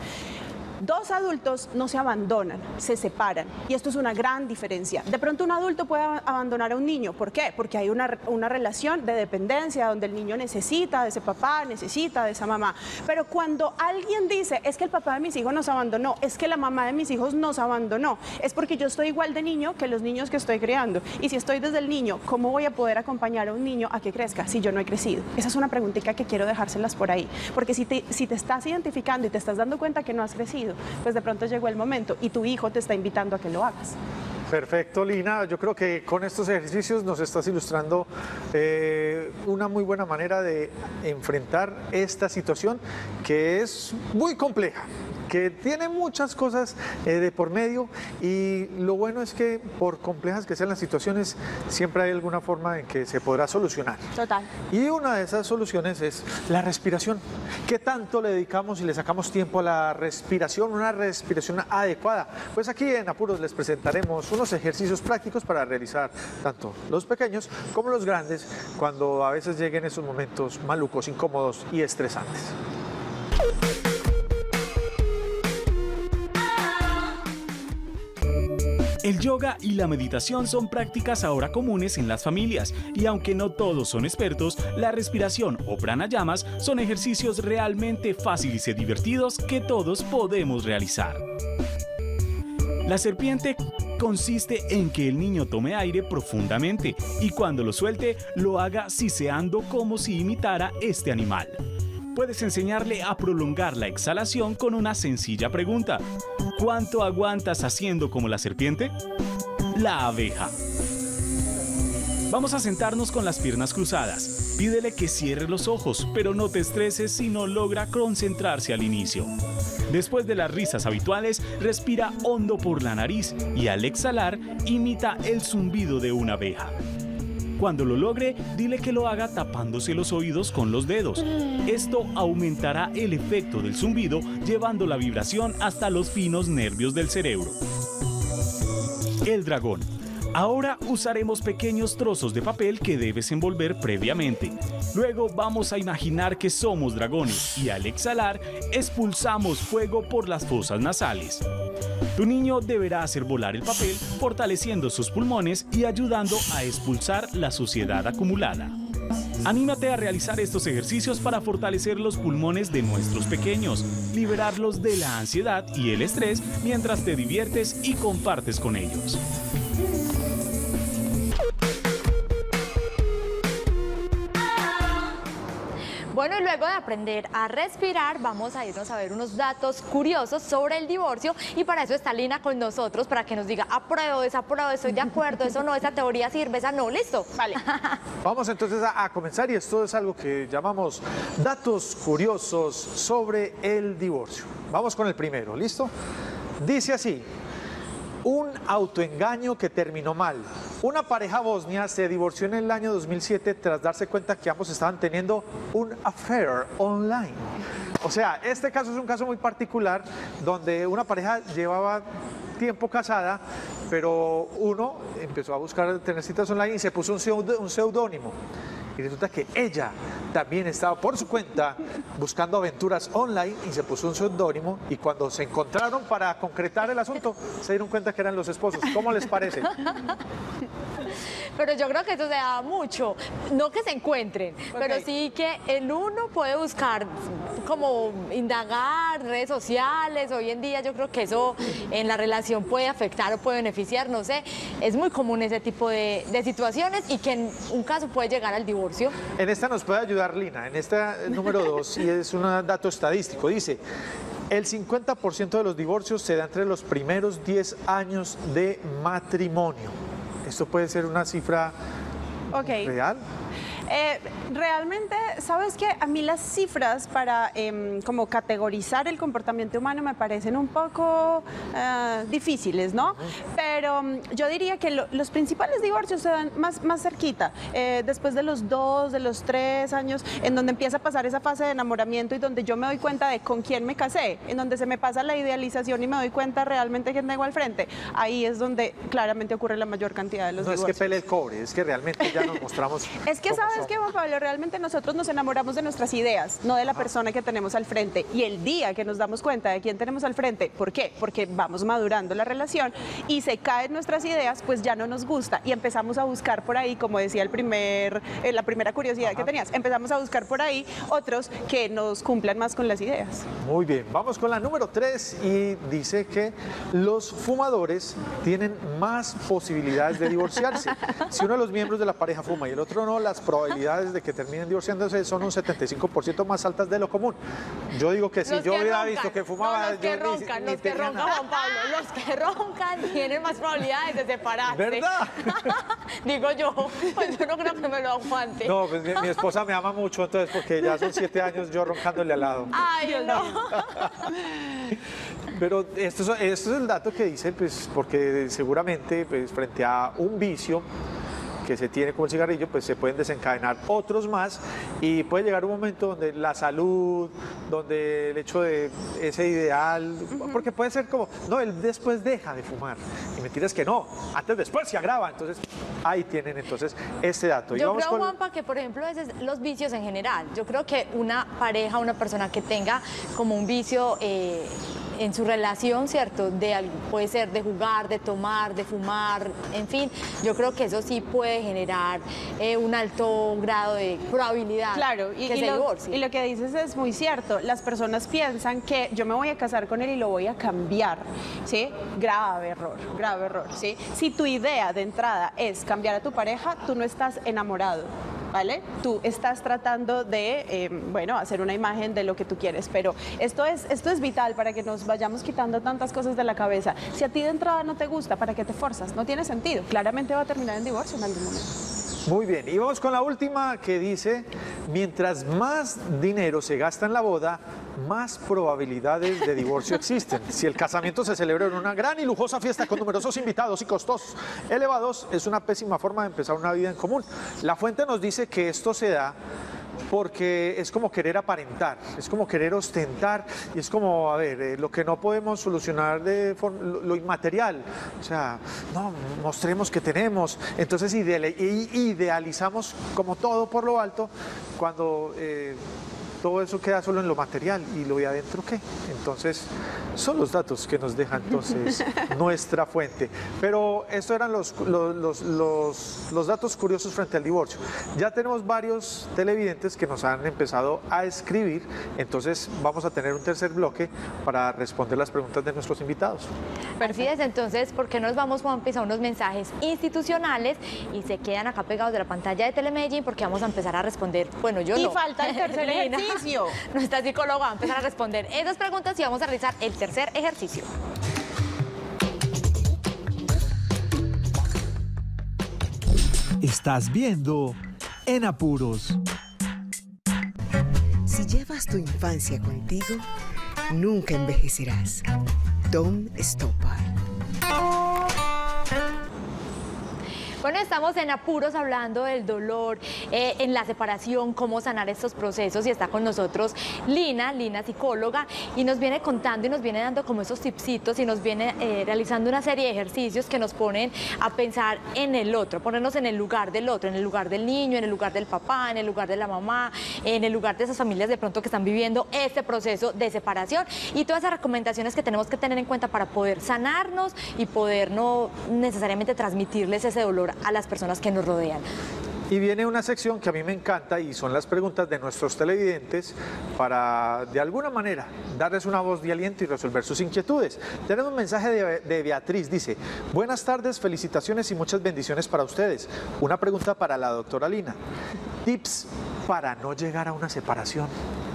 Dos adultos no se abandonan, se separan. Y esto es una gran diferencia. De pronto un adulto puede abandonar a un niño. ¿Por qué? Porque hay una, una relación de dependencia donde el niño necesita de ese papá, necesita de esa mamá. Pero cuando alguien dice, es que el papá de mis hijos nos abandonó, es que la mamá de mis hijos nos abandonó, es porque yo estoy igual de niño que los niños que estoy criando. Y si estoy desde el niño, ¿cómo voy a poder acompañar a un niño a que crezca si yo no he crecido? Esa es una preguntita que quiero dejárselas por ahí. Porque si te, si te estás identificando y te estás dando cuenta que no has crecido, pues de pronto llegó el momento y tu hijo te está invitando a que lo hagas. Perfecto, Lina. Yo creo que con estos ejercicios nos estás ilustrando eh, una muy buena manera de enfrentar esta situación que es muy compleja, que tiene muchas cosas eh, de por medio y lo bueno es que por complejas que sean las situaciones, siempre hay alguna forma en que se podrá solucionar. Total. Y una de esas soluciones es la respiración. ¿Qué tanto le dedicamos y le sacamos tiempo a la respiración, una respiración adecuada? Pues aquí en Apuros les presentaremos unos ejercicios prácticos para realizar tanto los pequeños como los grandes cuando a veces lleguen esos momentos malucos, incómodos y estresantes. El yoga y la meditación son prácticas ahora comunes en las familias y aunque no todos son expertos, la respiración o pranayamas son ejercicios realmente fáciles y divertidos que todos podemos realizar. La serpiente consiste en que el niño tome aire profundamente y cuando lo suelte lo haga siseando como si imitara este animal. Puedes enseñarle a prolongar la exhalación con una sencilla pregunta. ¿Cuánto aguantas haciendo como la serpiente? La abeja. Vamos a sentarnos con las piernas cruzadas. Pídele que cierre los ojos, pero no te estreses si no logra concentrarse al inicio. Después de las risas habituales, respira hondo por la nariz y al exhalar, imita el zumbido de una abeja. Cuando lo logre, dile que lo haga tapándose los oídos con los dedos. Esto aumentará el efecto del zumbido, llevando la vibración hasta los finos nervios del cerebro. El dragón. Ahora usaremos pequeños trozos de papel que debes envolver previamente. Luego vamos a imaginar que somos dragones y al exhalar, expulsamos fuego por las fosas nasales. Tu niño deberá hacer volar el papel, fortaleciendo sus pulmones y ayudando a expulsar la suciedad acumulada. Anímate a realizar estos ejercicios para fortalecer los pulmones de nuestros pequeños, liberarlos de la ansiedad y el estrés mientras te diviertes y compartes con ellos. Bueno, y luego de aprender a respirar, vamos a irnos a ver unos datos curiosos sobre el divorcio y para eso está Lina con nosotros, para que nos diga apruebo, desapruebo, estoy de acuerdo, eso no, esa teoría sirve, esa no, listo. Vale. Vamos entonces a, a comenzar y esto es algo que llamamos datos curiosos sobre el divorcio. Vamos con el primero, ¿listo? Dice así: un autoengaño que terminó mal. Una pareja bosnia se divorció en el año dos mil siete tras darse cuenta que ambos estaban teniendo un affair online. O sea, este caso es un caso muy particular donde una pareja llevaba tiempo casada, pero uno empezó a buscar tener citas online y se puso un pseudo- un seudónimo. Y resulta que ella también estaba por su cuenta buscando aventuras online y se puso un seudónimo y cuando se encontraron para concretar el asunto se dieron cuenta que eran los esposos. ¿Cómo les parece? Pero yo creo que eso se da mucho, no que se encuentren, pero sí que el uno puede buscar como indagar redes sociales. Hoy en día yo creo que eso en la relación puede afectar o puede beneficiar, no sé, es muy común ese tipo de, de situaciones y que en un caso puede llegar al divorcio. En esta nos puede ayudar Lina, en este número dos, y es un dato estadístico, dice: el cincuenta por ciento de los divorcios se da entre los primeros diez años de matrimonio. ¿Esto puede ser una cifra Ok. real? Eh, realmente, ¿sabes qué? A mí las cifras para em, como categorizar el comportamiento humano me parecen un poco eh, difíciles, ¿no? Pero mm, yo diría que lo- los principales divorcios se dan más, más cerquita, eh, después de los dos, de los tres años, en donde empieza a pasar esa fase de enamoramiento y donde yo me doy cuenta de con quién me casé, en donde se me pasa la idealización y me doy cuenta realmente quién tengo al frente. Ahí es donde claramente ocurre la mayor cantidad de los No es que divorcios. pele el cobre, es que realmente ya nos mostramos. Es que cómo sabes somos. que, Juan Pablo, realmente nosotros nos enamoramos de nuestras ideas, no de la persona que tenemos al frente. Y el día que nos damos cuenta de quién tenemos al frente, ¿por qué? Porque vamos madurando la relación y se caen nuestras ideas, pues ya no nos gusta y empezamos a buscar por ahí, como decía el primer, eh, la primera curiosidad que tenías, empezamos a buscar por ahí otros que nos cumplan más con las ideas. Muy bien, vamos con la número tres y dice que los fumadores tienen más posibilidades de divorciarse. Si uno de los miembros de la pareja fuma y el otro no, las probabilidades de que terminen divorciándose son un setenta y cinco por ciento más altas de lo común. Yo digo que si Los yo que hubiera roncan, visto que fumaba, no, los que yo ni- roncan, ni los que tenía roncan, nada. Juan Pablo, los que roncan tienen más probabilidades de separarse. ¿Verdad? Digo yo, pues yo no creo que me lo aguante. No, pues mi, mi esposa me ama mucho, entonces, porque ya son siete años yo roncándole al lado. Ay, no. Pero esto es, esto es el dato que dice, pues, porque seguramente, pues, frente a un vicio que se tiene como el cigarrillo, pues se pueden desencadenar otros más y puede llegar un momento donde la salud, donde el hecho de ese ideal, porque puede ser como, no, él después deja de fumar. Y mentiras que no, antes después se agrava. Entonces, ahí tienen entonces este dato. Y Yo vamos creo, con- Juanpa, que por ejemplo, ese es los vicios en general. Yo creo que una pareja, una persona que tenga como un vicio eh, en su relación, ¿cierto? De, algo- puede ser de jugar, de tomar, de fumar, en fin. Yo creo que eso sí puede generar eh, un alto grado de probabilidad Claro, y, que y se lo, divorcie. y lo que dices es muy cierto. Las personas piensan que yo me voy a casar con él y lo voy a cambiar, ¿sí? Grave error, grave error, ¿sí? Si tu idea de entrada es cambiar a tu pareja, tú no estás enamorado, ¿vale? Tú estás tratando de, eh, bueno, hacer una imagen de lo que tú quieres, pero esto es, esto es vital para que nos vayamos quitando tantas cosas de la cabeza. Si a ti de entrada no te gusta, ¿para qué te forzas? No tiene sentido. Claramente va a terminar en divorcio en algún momento. Muy bien, y vamos con la última que dice, mientras más dinero se gasta en la boda, más probabilidades de divorcio existen. Si el casamiento se celebra en una gran y lujosa fiesta con numerosos invitados y costos elevados, es una pésima forma de empezar una vida en común. La fuente nos dice que esto se da porque es como querer aparentar, es como querer ostentar y es como, a ver, eh, lo que no podemos solucionar de forma, lo, lo inmaterial, o sea, no, mostremos que tenemos, entonces ideal, idealizamos como todo por lo alto cuando eh, todo eso queda solo en lo material y lo de adentro, ¿qué? Entonces, son los datos que nos deja entonces nuestra fuente. Pero estos eran los, los, los, los, los datos curiosos frente al divorcio. Ya tenemos varios televidentes que nos han empezado a escribir, entonces vamos a tener un tercer bloque para responder las preguntas de nuestros invitados. Así es, entonces, ¿por qué nos vamos, Juanpi, a unos mensajes institucionales y se quedan acá pegados de la pantalla de Telemedellín? Porque vamos a empezar a responder, bueno, yo y no. Y falta el tercer ejercicio. Nuestra psicóloga va a empezar a responder esas preguntas y vamos a realizar el tercer ejercicio. Estás viendo En Apuros. Si llevas tu infancia contigo, nunca envejecerás. Don't Stop. Bueno, estamos en Apuros hablando del dolor, eh, en la separación, cómo sanar estos procesos, y está con nosotros Lina, Lina psicóloga, y nos viene contando y nos viene dando como esos tipsitos y nos viene eh, realizando una serie de ejercicios que nos ponen a pensar en el otro, ponernos en el lugar del otro, en el lugar del niño, en el lugar del papá, en el lugar de la mamá, en el lugar de esas familias de pronto que están viviendo este proceso de separación, y todas esas recomendaciones que tenemos que tener en cuenta para poder sanarnos y poder no necesariamente transmitirles ese dolor a las personas que nos rodean. Y viene una sección que a mí me encanta y son las preguntas de nuestros televidentes para, de alguna manera, darles una voz de aliento y resolver sus inquietudes. Tenemos un mensaje de, de Beatriz, dice, buenas tardes, felicitaciones y muchas bendiciones para ustedes. Una pregunta para la doctora Lina. Tips para no llegar a una separación.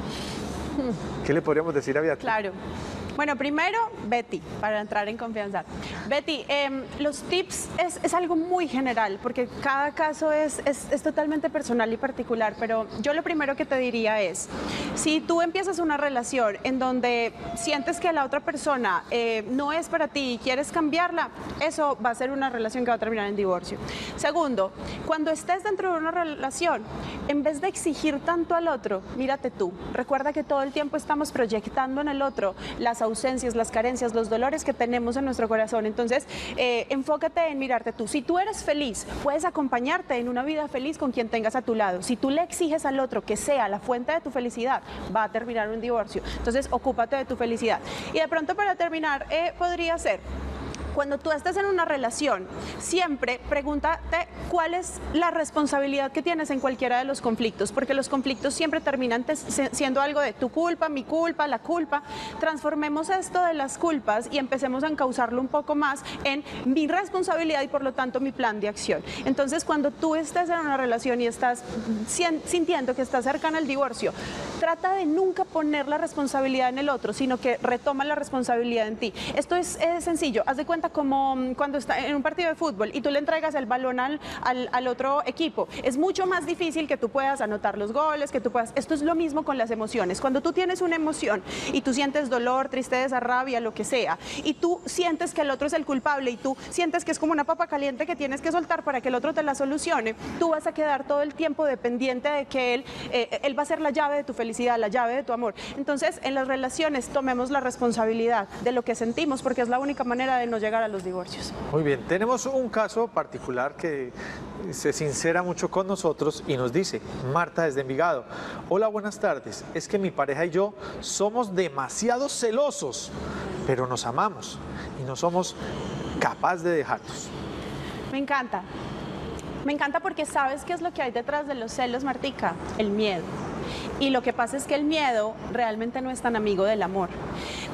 ¿Qué le podríamos decir a Beatriz? Claro. Bueno, primero, Betty, para entrar en confianza. Betty, eh, los tips es, es algo muy general, porque cada caso es, es, es totalmente personal y particular, pero yo lo primero que te diría es, si tú empiezas una relación en donde sientes que la otra persona eh, no es para ti y quieres cambiarla, eso va a ser una relación que va a terminar en divorcio. Segundo, cuando estés dentro de una relación, en vez de exigir tanto al otro, mírate tú. Recuerda que todo el tiempo estamos proyectando en el otro las ausencias, las carencias, los dolores que tenemos en nuestro corazón. Entonces, eh, enfócate en mirarte tú. Si tú eres feliz, puedes acompañarte en una vida feliz con quien tengas a tu lado. Si tú le exiges al otro que sea la fuente de tu felicidad, va a terminar un divorcio. Entonces, ocúpate de tu felicidad. Y de pronto, para terminar, eh, podría ser, cuando tú estés en una relación, siempre pregúntate cuál es la responsabilidad que tienes en cualquiera de los conflictos, porque los conflictos siempre terminan siendo algo de tu culpa, mi culpa, la culpa. Transformemos esto de las culpas y empecemos a encauzarlo un poco más en mi responsabilidad y por lo tanto mi plan de acción. Entonces, cuando tú estés en una relación y estás sintiendo que estás cercana al divorcio, trata de nunca poner la responsabilidad en el otro, sino que retoma la responsabilidad en ti. Esto es, es sencillo. Haz de cuenta como cuando está en un partido de fútbol y tú le entregas el balón al, al, al otro equipo. Es mucho más difícil que tú puedas anotar los goles, que tú puedas... Esto es lo mismo con las emociones. Cuando tú tienes una emoción y tú sientes dolor, tristeza, rabia, lo que sea, y tú sientes que el otro es el culpable y tú sientes que es como una papa caliente que tienes que soltar para que el otro te la solucione, tú vas a quedar todo el tiempo dependiente de que él, eh, él va a ser la llave de tu felicidad, la llave de tu amor. Entonces, en las relaciones tomemos la responsabilidad de lo que sentimos, porque es la única manera de no llegar a los divorcios. Muy bien, tenemos un caso particular que se sincera mucho con nosotros y nos dice, Marta desde Envigado, hola, buenas tardes, es que mi pareja y yo somos demasiado celosos, pero nos amamos y no somos capaces de dejarnos. Me encanta, me encanta porque ¿sabes qué es lo que hay detrás de los celos, Martica? El miedo. Y lo que pasa es que el miedo realmente no es tan amigo del amor.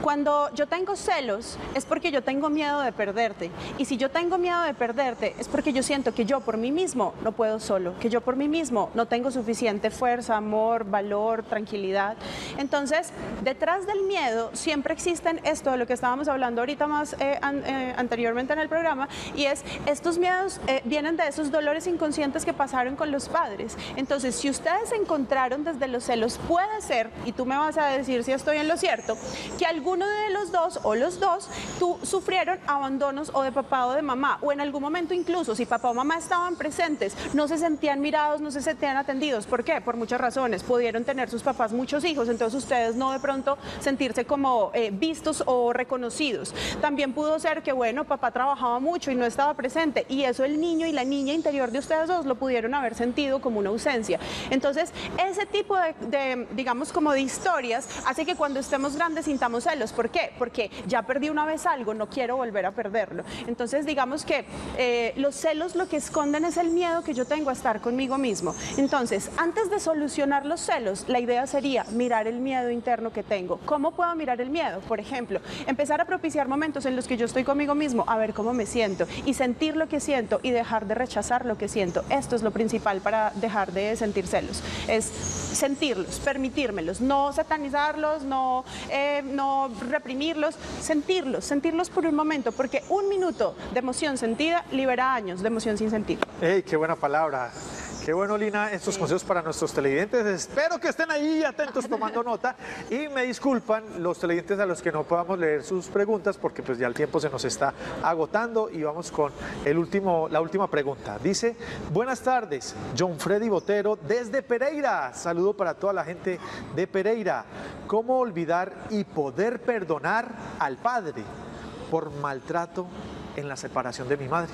Cuando yo tengo celos es porque yo tengo miedo de perderte. Y si yo tengo miedo de perderte es porque yo siento que yo por mí mismo no puedo solo, que yo por mí mismo no tengo suficiente fuerza, amor, valor, tranquilidad. Entonces, detrás del miedo siempre existen esto de lo que estábamos hablando ahorita más eh, an, eh, anteriormente en el programa, y es estos miedos eh, vienen de esos dolores inconscientes que pasaron con los padres. Entonces, si ustedes se encontraron desde los celos, puede ser, y tú me vas a decir si estoy en lo cierto, que alguno de los dos o los dos tú sufrieron abandonos o de papá o de mamá, o en algún momento incluso si papá o mamá estaban presentes, no se sentían mirados, no se sentían atendidos. ¿Por qué? Por muchas razones. Pudieron tener sus papás muchos hijos, entonces ustedes no de pronto sentirse como eh, vistos o reconocidos. También pudo ser que, bueno, papá trabajaba mucho y no estaba presente, y eso el niño y la niña interior de ustedes dos lo pudieron haber sentido como una ausencia. Entonces, ese tipo de, de digamos, como de historias hace que cuando estemos grandes sintamos celos. ¿Por qué? Porque ya perdí una vez algo, no quiero volver a perderlo. Entonces, digamos que eh, los celos lo que esconden es el miedo que yo tengo a estar conmigo mismo. Entonces, antes de solucionar los celos, la idea sería mirar el miedo interno que tengo. ¿Cómo puedo mirar el miedo? Por ejemplo, empezar a propiciar momentos en los que yo estoy conmigo mismo, a ver cómo me siento y sentir lo que siento y dejar de rechazar lo que siento. Esto es lo principal para dejar de sentir celos, es sentirlos, permitírmelos, no satanizarlos, no, eh, no reprimirlos, sentirlos, sentirlos por un momento, porque un minuto de emoción sentida libera años de emoción sin sentido. ¡Ey, qué buena palabra! Qué bueno, Lina, estos sí. consejos para nuestros televidentes. Espero que estén ahí atentos tomando nota, y me disculpan los televidentes a los que no podamos leer sus preguntas porque pues ya el tiempo se nos está agotando, y vamos con el último, la última pregunta. Dice: buenas tardes, John Freddy Botero desde Pereira. Saludo para toda la gente de Pereira. ¿Cómo olvidar y poder perdonar al padre por maltrato en la separación de mi madre?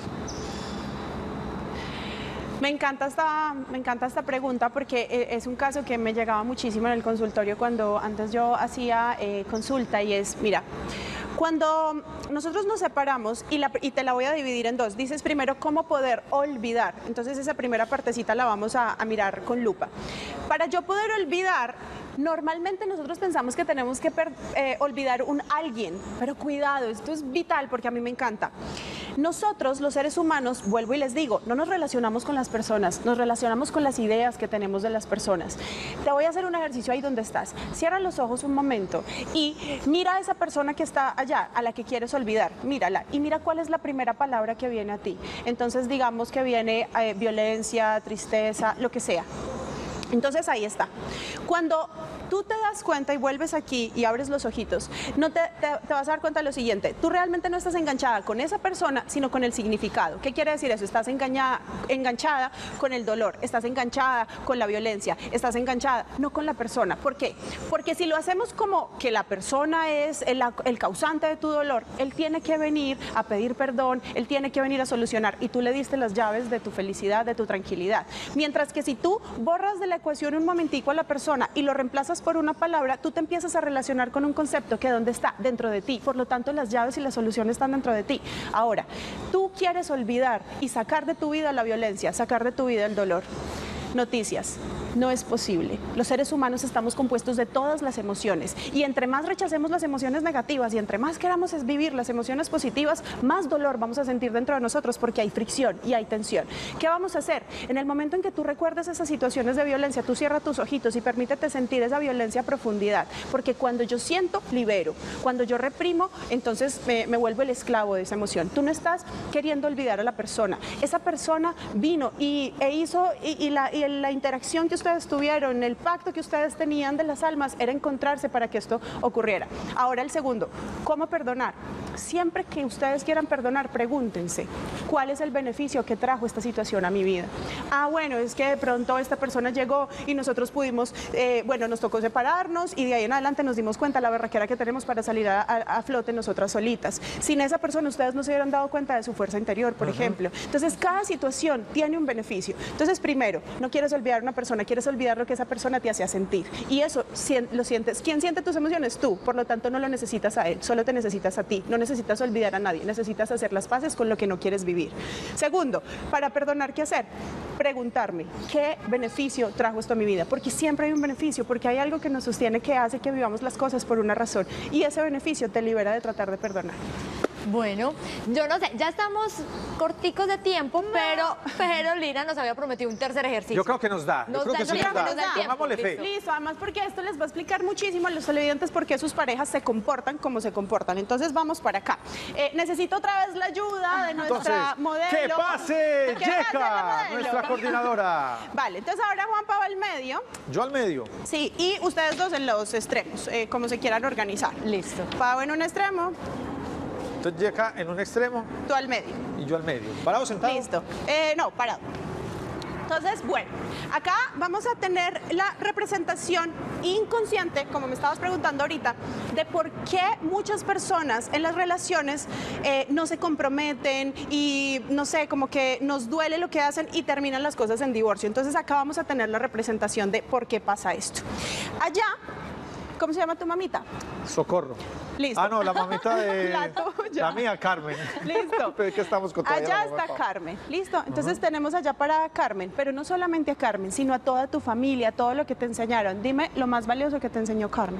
Me encanta, esta, me encanta esta pregunta porque es un caso que me llegaba muchísimo en el consultorio cuando antes yo hacía eh, consulta, y es, mira, cuando nosotros nos separamos, y, la, y te la voy a dividir en dos, dices primero cómo poder olvidar, entonces esa primera partecita la vamos a, a mirar con lupa. Para yo poder olvidar, normalmente nosotros pensamos que tenemos que per, eh, olvidar un alguien, pero cuidado, esto es vital porque a mí me encanta. Nosotros, los seres humanos, vuelvo y les digo, no nos relacionamos con las personas, nos relacionamos con las ideas que tenemos de las personas. Te voy a hacer un ejercicio ahí donde estás. Cierra los ojos un momento y mira a esa persona que está allá, a la que quieres olvidar, mírala, y mira cuál es la primera palabra que viene a ti. Entonces, digamos que viene eh, violencia, tristeza, lo que sea. Entonces ahí está. Cuando tú te das cuenta y vuelves aquí y abres los ojitos, no te, te, te vas a dar cuenta de lo siguiente: tú realmente no estás enganchada con esa persona, sino con el significado. ¿Qué quiere decir eso? Estás engañada, enganchada con el dolor, estás enganchada con la violencia, estás enganchada no con la persona. ¿Por qué? Porque si lo hacemos como que la persona es el, el causante de tu dolor, él tiene que venir a pedir perdón, él tiene que venir a solucionar, y tú le diste las llaves de tu felicidad, de tu tranquilidad. Mientras que si tú borras de la ecuación un momentico a la persona y lo reemplazas por una palabra, tú te empiezas a relacionar con un concepto que ¿dónde está? Dentro de ti. Por lo tanto, las llaves y la solución están dentro de ti. Ahora, tú quieres olvidar y sacar de tu vida la violencia, sacar de tu vida el dolor. Noticias. No es posible. Los seres humanos estamos compuestos de todas las emociones, y entre más rechacemos las emociones negativas y entre más queramos es vivir las emociones positivas, más dolor vamos a sentir dentro de nosotros porque hay fricción y hay tensión. ¿Qué vamos a hacer? En el momento en que tú recuerdes esas situaciones de violencia, tú cierra tus ojitos y permítete sentir esa violencia a profundidad, porque cuando yo siento, libero. Cuando yo reprimo, entonces me, me vuelvo el esclavo de esa emoción. Tú no estás queriendo olvidar a la persona. Esa persona vino y, e hizo y, y, la, y la interacción que ustedes tuvieron, el pacto que ustedes tenían de las almas era encontrarse para que esto ocurriera. Ahora el segundo, ¿cómo perdonar? Siempre que ustedes quieran perdonar, pregúntense, ¿cuál es el beneficio que trajo esta situación a mi vida? Ah, bueno, es que de pronto esta persona llegó y nosotros pudimos, eh, bueno, nos tocó separarnos y de ahí en adelante nos dimos cuenta la berraquera que tenemos para salir a, a, a flote nosotras solitas. Sin esa persona ustedes no se hubieran dado cuenta de su fuerza interior, por uh-huh. ejemplo. Entonces, cada situación tiene un beneficio. Entonces, primero, no quieres olvidar a una persona, quieres quieres olvidar lo que esa persona te hacía sentir. Y eso lo sientes. ¿Quién siente tus emociones? Tú. Por lo tanto, no lo necesitas a él, solo te necesitas a ti. No necesitas olvidar a nadie, necesitas hacer las paces con lo que no quieres vivir. Segundo, para perdonar, ¿qué hacer? Preguntarme, ¿qué beneficio trajo esto a mi vida? Porque siempre hay un beneficio, porque hay algo que nos sostiene, que hace que vivamos las cosas por una razón. Y ese beneficio te libera de tratar de perdonar. Bueno, yo no sé, ya estamos corticos de tiempo, no. pero, pero Lina nos había prometido un tercer ejercicio. Yo creo que nos da, nos yo creo da, que sí nos da. nos da Pongámosle fe. Listo, además porque esto les va a explicar muchísimo a los televidentes por qué sus parejas se comportan como se comportan. Entonces vamos para acá. Eh, necesito otra vez la ayuda de nuestra entonces, modelo. ¡Que pase, Yeka, nuestra coordinadora! Vale, entonces ahora Juanpa va al medio. Yo al medio. Sí, y ustedes dos en los extremos, eh, como se quieran organizar. Listo. Pau en un extremo. Entonces Yeka en un extremo. Tú al medio. Y yo al medio. ¿Parado, sentado? Listo. Eh, no, parado. Entonces, bueno, acá vamos a tener la representación inconsciente, como me estabas preguntando ahorita, de por qué muchas personas en las relaciones eh, no se comprometen y, no sé, como que nos duele lo que hacen y terminan las cosas en divorcio. Entonces, acá vamos a tener la representación de por qué pasa esto. Allá, ¿cómo se llama tu mamita? Socorro. Listo. Ah, no, la mamita de... La tuya. La mía, Carmen. Listo. Pero es que estamos con todavía allá la mamá está de Pau. Carmen. Listo. Entonces uh-huh. tenemos allá para Carmen, pero no solamente a Carmen, sino a toda tu familia, todo lo que te enseñaron. Dime lo más valioso que te enseñó Carmen.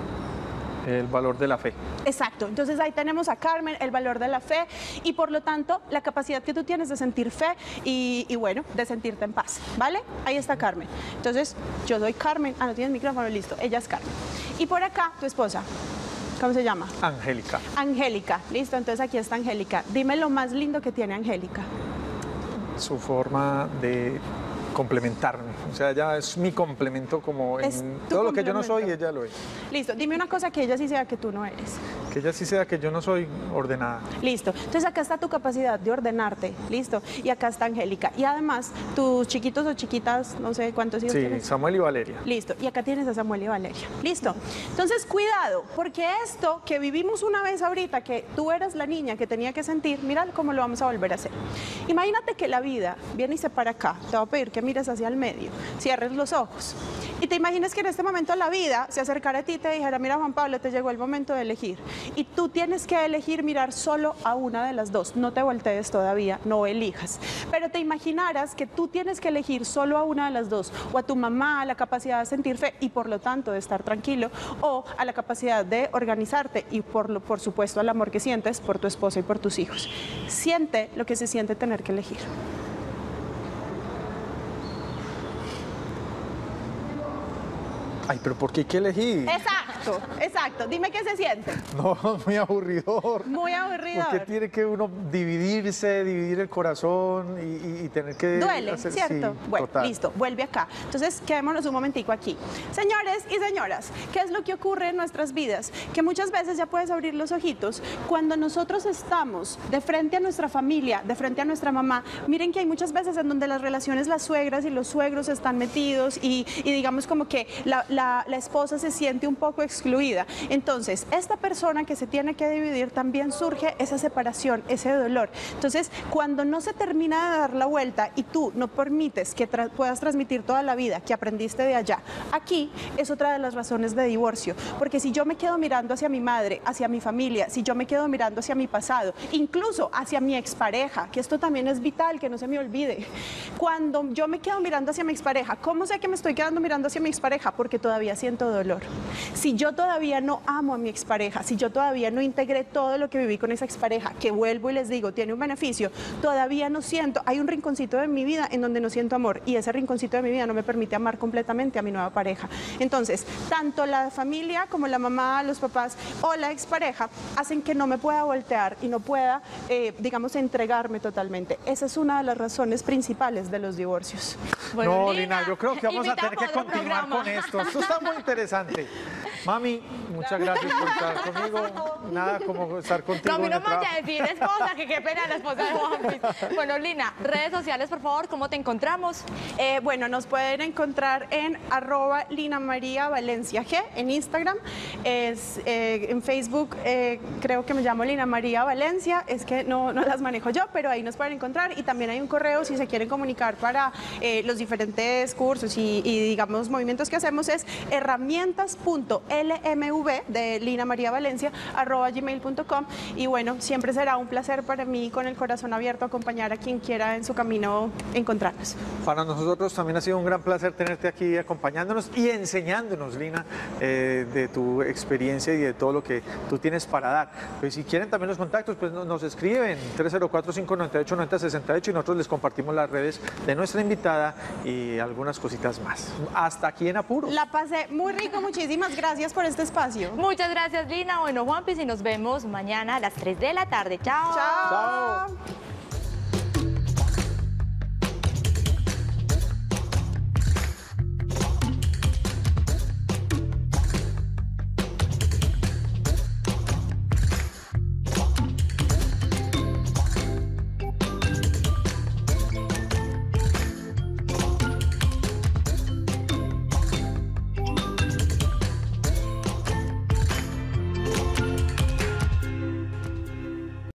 El valor de la fe. Exacto, entonces ahí tenemos a Carmen, el valor de la fe y por lo tanto la capacidad que tú tienes de sentir fe y, y bueno, de sentirte en paz, ¿vale? Ahí está Carmen. Entonces yo soy Carmen, ah, no tienes micrófono, listo, ella es Carmen. Y por acá tu esposa, ¿cómo se llama? Angélica. Angélica, listo, entonces aquí está Angélica. Dime lo más lindo que tiene Angélica. Su forma de complementarme, o sea, ella es mi complemento como en todo lo que yo no soy, ella lo es. Listo, dime una cosa que ella sí sea que tú no eres. Que ella sí sea que yo no soy ordenada. Listo, entonces acá está tu capacidad de ordenarte, listo, y acá está Angélica. Y además, tus chiquitos o chiquitas, no sé cuántos hijos sí, tienes. Sí, Samuel y Valeria. Listo, y acá tienes a Samuel y Valeria, listo. Entonces, cuidado, porque esto que vivimos una vez ahorita, que tú eras la niña que tenía que sentir, mira cómo lo vamos a volver a hacer. Imagínate que la vida viene y se para acá, te voy a pedir que mires hacia el medio, cierres los ojos y te imaginas que en este momento la vida se acercara a ti y te dijera, mira Juan Pablo, te llegó el momento de elegir y tú tienes que elegir mirar solo a una de las dos, no te voltees todavía, no elijas, pero te imaginaras que tú tienes que elegir solo a una de las dos, o a tu mamá, a la capacidad de sentir fe y por lo tanto de estar tranquilo, o a la capacidad de organizarte y por, lo, por supuesto al amor que sientes por tu esposa y por tus hijos. Siente lo que se siente tener que elegir. Ay, pero ¿por qué hay que elegir? Exacto, exacto. Dime qué se siente. No, muy aburridor. Muy aburridor. Porque tiene que uno dividirse, dividir el corazón y, y, y tener que... Duele, hacer... ¿cierto? Sí, bueno, total. Listo, vuelve acá. Entonces, quedémonos un momentico aquí. Señores y señoras, ¿qué es lo que ocurre en nuestras vidas? Que muchas veces ya puedes abrir los ojitos. Cuando nosotros estamos de frente a nuestra familia, de frente a nuestra mamá, miren que hay muchas veces en donde las relaciones, las suegras y los suegros están metidos y, y digamos como que la, la, la esposa se siente un poco excluida. Entonces, esta persona que se tiene que dividir, también surge esa separación, ese dolor. Entonces, cuando no se termina de dar la vuelta y tú no permites que tra puedas transmitir toda la vida que aprendiste de allá, aquí es otra de las razones de divorcio. Porque si yo me quedo mirando hacia mi madre, hacia mi familia, si yo me quedo mirando hacia mi pasado, incluso hacia mi expareja, que esto también es vital, que no se me olvide. Cuando yo me quedo mirando hacia mi expareja, ¿cómo sé que me estoy quedando mirando hacia mi expareja? Porque todavía siento dolor. Si yo todavía no amo a mi expareja, si yo todavía no integré todo lo que viví con esa expareja, que vuelvo y les digo, tiene un beneficio, todavía no siento, hay un rinconcito de mi vida en donde no siento amor y ese rinconcito de mi vida no me permite amar completamente a mi nueva pareja. Entonces, tanto la familia como la mamá, los papás o la expareja hacen que no me pueda voltear y no pueda, eh, digamos, entregarme totalmente. Esa es una de las razones principales de los divorcios. Bueno, no, Lina, yo creo que vamos a tener que continuar con esto. Esto está muy interesante. Mami, muchas gracias por estar conmigo. Nada como estar contigo. No, a mí no en me el vaya trabajo. a decir esposa, que qué pena la esposa de Juanpis. Bueno, Lina, redes sociales, por favor, ¿cómo te encontramos? Eh, bueno, nos pueden encontrar en arroba Lina María Valencia G en Instagram. Es, eh, en Facebook eh, creo que me llamo Lina María Valencia, es que no, no las manejo yo, pero ahí nos pueden encontrar. Y también hay un correo si se quieren comunicar para eh, los diferentes cursos y, y digamos movimientos que hacemos, es herramientas punto l m v de Lina María Valencia arroba gmail punto com. Y bueno, siempre será un placer para mí, con el corazón abierto, acompañar a quien quiera en su camino encontrarnos. Para nosotros también ha sido un gran placer tenerte aquí acompañándonos y enseñándonos, Lina, eh, de tu experiencia y de todo lo que tú tienes para dar. Pues si quieren también los contactos, pues no- nos escriben tres cero cuatro, cinco nueve ocho, nueve cero seis ocho y nosotros les compartimos las redes de nuestra invitada y algunas cositas más. Hasta aquí en Apuros. La pasé muy rico, muchísimas gracias por este espacio. Muchas gracias, Lina. Bueno, Juanpis, y nos vemos mañana a las tres de la tarde. Chao. Chao. Chao.